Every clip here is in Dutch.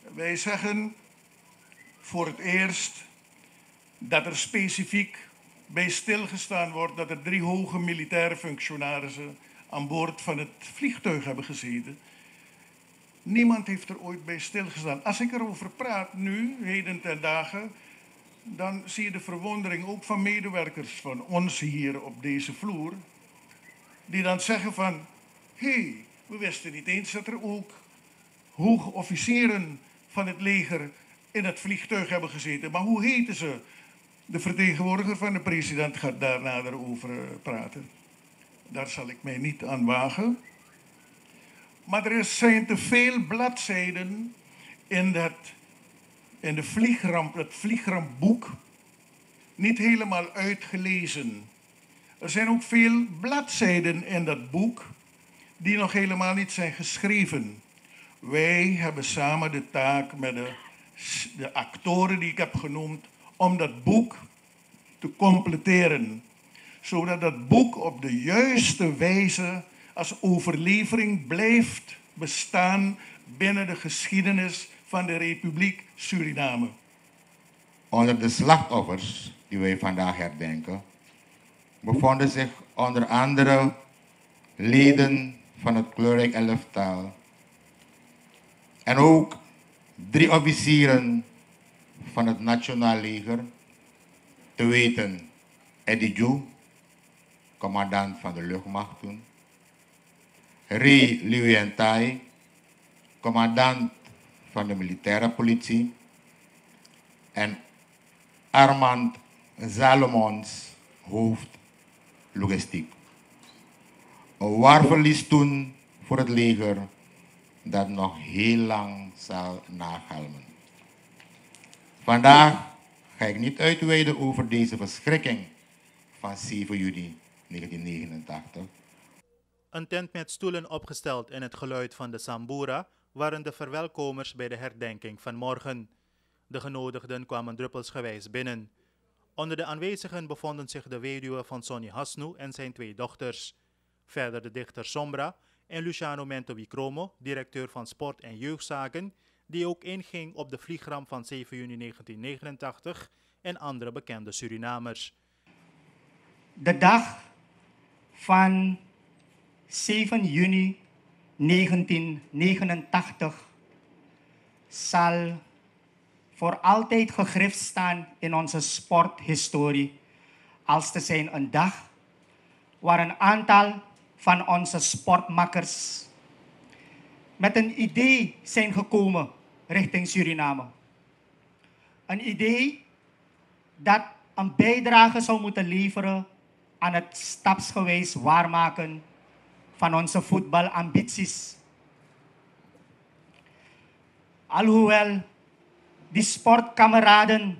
Wij zeggen voor het eerst dat er specifiek bij stilgestaan wordt dat er 3 hoge militaire functionarissen aan boord van het vliegtuig hebben gezeten. Niemand heeft er ooit bij stilgestaan. Als ik erover praat nu, heden ten dagen, dan zie je de verwondering ook van medewerkers van ons hier op deze vloer, die dan zeggen van, hé, we wisten niet eens dat er ook hoge officieren van het leger in het vliegtuig hebben gezeten. Maar hoe heten ze? De vertegenwoordiger van de president gaat daar nader over praten. Daar zal ik mij niet aan wagen. Maar er zijn te veel bladzijden in de vliegramp, het vliegrampboek niet helemaal uitgelezen. Er zijn ook veel bladzijden in dat boek die nog helemaal niet zijn geschreven. Wij hebben samen de taak met de actoren die ik heb genoemd om dat boek te completeren. Zodat dat boek op de juiste wijze als overlevering blijft bestaan binnen de geschiedenis van de Republiek Suriname. Onder de slachtoffers die wij vandaag herdenken, bevonden zich onder andere leden van het kleurrijk elftal en ook 3 officieren van het Nationaal Leger, te weten Eddie Ju, commandant van de luchtmacht toen, Ray Liuentai, commandant van de militaire politie, en Armand Salomons, hoofd logistiek. Een waar verlies toen voor het leger dat nog heel lang zal nagalmen. Vandaag ga ik niet uitweiden over deze verschrikking van 7 juni 1989. Een tent met stoelen opgesteld in het geluid van de Sambura waren de verwelkomers bij de herdenking van morgen. De genodigden kwamen druppelsgewijs binnen. Onder de aanwezigen bevonden zich de weduwe van Sonny Hasnu en zijn 2 dochters. Verder de dichter Sombra en Luciano Mento Wicromo, directeur van Sport en Jeugdzaken, die ook inging op de vliegramp van 7 juni 1989 en andere bekende Surinamers. De dag van 7 juni 1989 zal voor altijd gegrift staan in onze sporthistorie als te zijn een dag waar een aantal van onze sportmakkers met een idee zijn gekomen richting Suriname. Een idee dat een bijdrage zou moeten leveren aan het stapsgewijs waarmaken van onze voetbalambities. Alhoewel die sportkameraden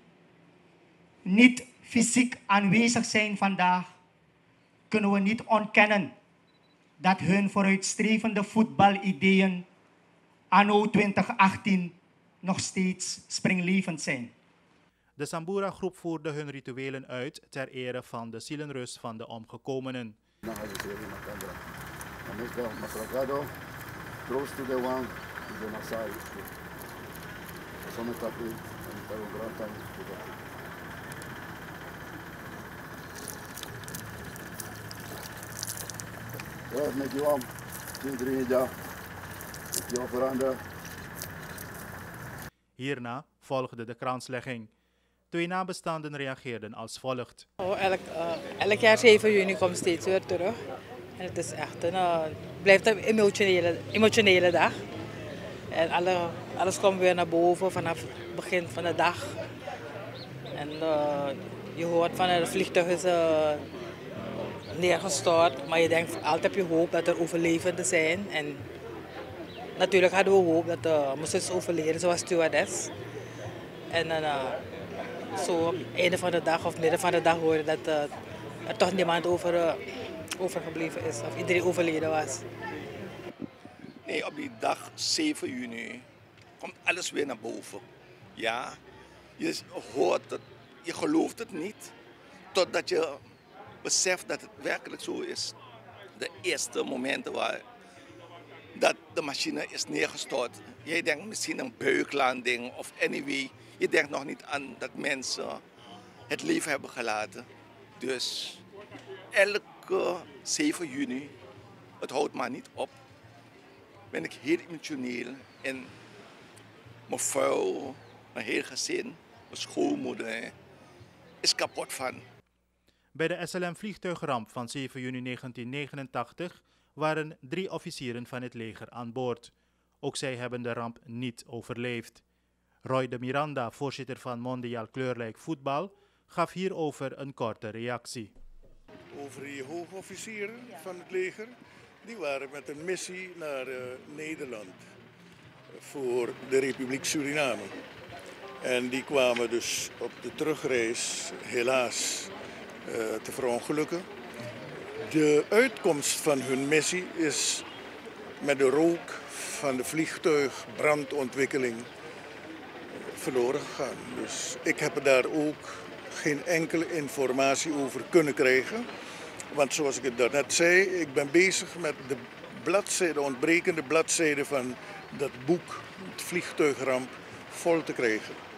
niet fysiek aanwezig zijn vandaag, kunnen we niet ontkennen dat hun vooruitstrevende voetbalideeën anno 2018 nog steeds springlevend zijn. De Sambura-groep voerde hun rituelen uit ter ere van de zielenrust van de omgekomenen. Hierna volgde de kranslegging. 2 nabestaanden reageerden als volgt. Elk jaar 7 juni komt steeds weer terug. En het is echt blijft een emotionele dag. En alles komt weer naar boven vanaf het begin van de dag. En je hoort van het vliegtuig is neergestort. Maar je denkt, altijd heb je hoop dat er overlevenden zijn. En natuurlijk hadden we hoop dat moesten overleden, zoals stewardess. En zo op het einde van de dag of midden van de dag horen dat er toch niemand overgebleven is. Of iedereen overleden was. Nee, op die dag 7 juni komt alles weer naar boven. Ja, je hoort het, je gelooft het niet, totdat je beseft dat het werkelijk zo is. De eerste momenten dat de machine is neergestort. Jij denkt misschien een buiklanding of anyway. Je denkt nog niet aan dat mensen het leven hebben gelaten. Dus elke 7 juni, het houdt maar niet op, ben ik heel emotioneel. En mijn vrouw, mijn hele gezin, mijn schoonmoeder is kapot van. Bij de SLM-vliegtuigramp van 7 juni 1989 waren 3 officieren van het leger aan boord. Ook zij hebben de ramp niet overleefd. Roy de Miranda, voorzitter van Mondiaal Kleurrijk Voetbal, gaf hierover een korte reactie. Over die hoogofficieren van het leger, die waren met een missie naar Nederland voor de Republiek Suriname. En die kwamen dus op de terugreis helaas te verongelukken. De uitkomst van hun missie is met de rook van de vliegtuigbrandontwikkeling verloren gegaan. Dus ik heb daar ook geen enkele informatie over kunnen krijgen. Want zoals ik het daarnet zei, ik ben bezig met de ontbrekende bladzijden van dat boek, het vliegtuigramp, vol te krijgen.